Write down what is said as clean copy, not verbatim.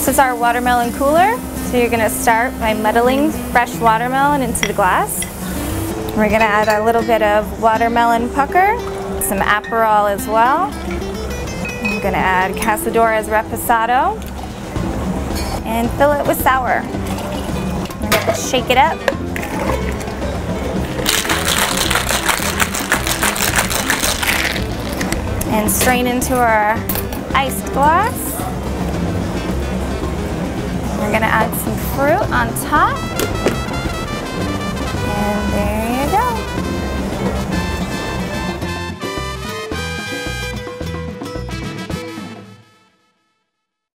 This is our watermelon cooler. So you're gonna start by muddling fresh watermelon into the glass. We're gonna add a little bit of watermelon pucker, some Aperol as well. I'm gonna add Casadores Reposado and fill it with sour. We're gonna shake it up. And strain into our iced glass. We're gonna add some fruit on top.